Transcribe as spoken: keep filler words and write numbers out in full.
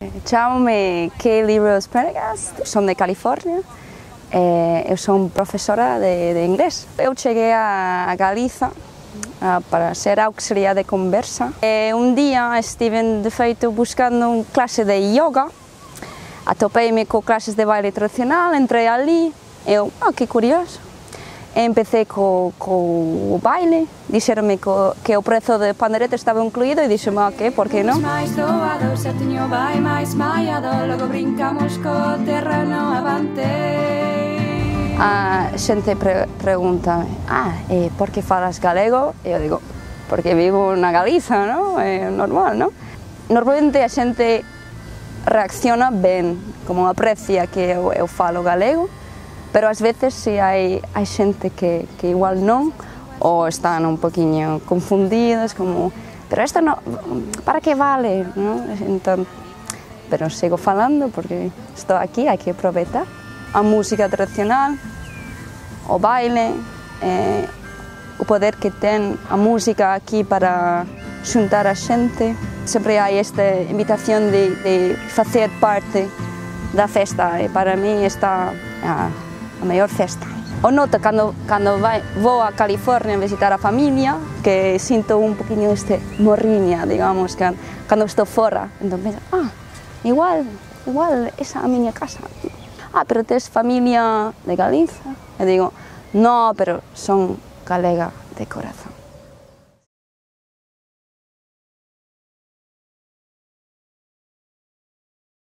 Chamo-me Kaylee Rose Prendergast, son de California, e eu son profesora de, de inglés. Eu cheguei a, a Galiza a, para ser auxiliar de conversa. E un día estive, de feito, buscando un clase de yoga, atopeime co clases de baile tradicional, entrei ali, e eu, ah, que curioso. E empecé co, co o baile, dixeronme co, que o prezo de pandereta estaba incluído e dixeme, ah, que, por que non? máis doado, xatiño vai máis maiado, logo brincamos co terreno avante. A xente pre, pregúntame, ah, e por que falas galego? E eu digo, porque vivo na Galiza, non? É normal, non? Normalmente a xente reacciona ben, como aprecia que eu, eu falo galego, pero ás veces si hai, hai xente que, que igual non, ou están un poquinho confundidos, como, pero isto non, para que vale? Non? Entón, pero sigo falando porque estou aquí, hai que aproveitar. A música tradicional, o baile, eh, o poder que ten a música aquí para xuntar a xente. Sempre hai esta invitación de, de facer parte da festa e para mí esta a, a maior festa. O noto cando, cando vai, vou a California a visitar a familia, que sinto un poquinho este morriña, digamos, que cando estou fora, entón penso, ah, igual, igual esa é a miña casa. Ah, pero tes familia de Galiza? E digo, no, pero son galega de corazón.